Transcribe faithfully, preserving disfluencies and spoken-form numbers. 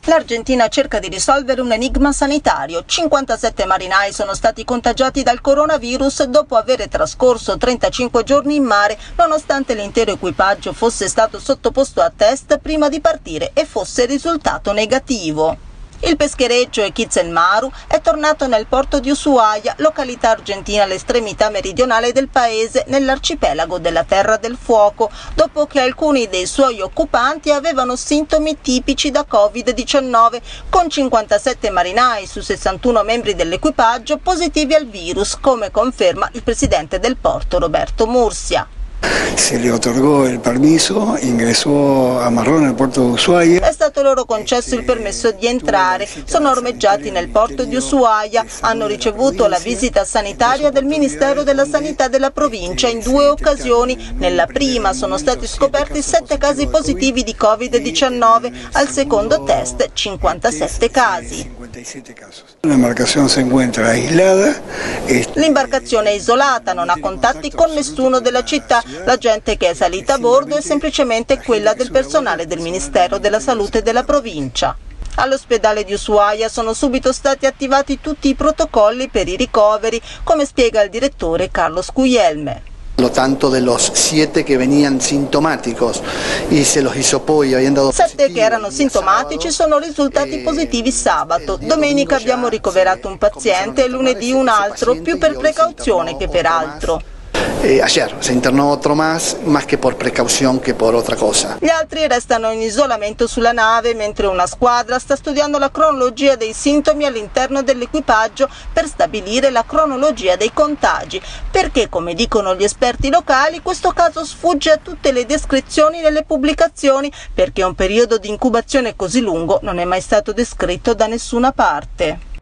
L'Argentina cerca di risolvere un enigma sanitario. cinquantasette marinai sono stati contagiati dal coronavirus dopo aver trascorso trentacinque giorni in mare, nonostante l'intero equipaggio fosse stato sottoposto a test prima di partire e fosse risultato negativo. Il peschereccio Equitzen Maru è tornato nel porto di Ushuaia, località argentina all'estremità meridionale del paese, nell'arcipelago della Terra del Fuoco, dopo che alcuni dei suoi occupanti avevano sintomi tipici da covid diciannove, con cinquantasette marinai su sessantuno membri dell'equipaggio positivi al virus, come conferma il presidente del porto Roberto Murcia. Se le otorgò il permesso, ingresó a Marrón nel porto di Ushuaia. È stato loro concesso il permesso di entrare, sono ormeggiati nel porto di Ushuaia, hanno ricevuto la visita sanitaria del Ministero della Sanità della provincia in due occasioni. Nella prima sono stati scoperti sette casi positivi di covid diciannove, al secondo test cinquantasette casi. L'imbarcazione si encuentra aislata. L'imbarcazione è isolata, non ha contatti con nessuno della città. La gente che è salita a bordo è semplicemente quella del personale del Ministero della Salute della provincia. All'ospedale di Ushuaia sono subito stati attivati tutti i protocolli per i ricoveri, come spiega il direttore Carlos Guglielme. Lo tanto de los siete que venían sintomáticos y se los hisopó y habían dado Sette che erano sintomatici sono risultati positivi sabato. Domenica abbiamo ricoverato un paziente e lunedì un altro, più per precauzione che per altro. Eh, ayer se internó otro más, más que por precaución que por otra cosa. Gli altri restano in isolamento sulla nave, mentre una squadra sta studiando la cronologia dei sintomi all'interno dell'equipaggio per stabilire la cronologia dei contagi, perché, come dicono gli esperti locali, questo caso sfugge a tutte le descrizioni nelle pubblicazioni, perché un periodo di incubazione così lungo non è mai stato descritto da nessuna parte.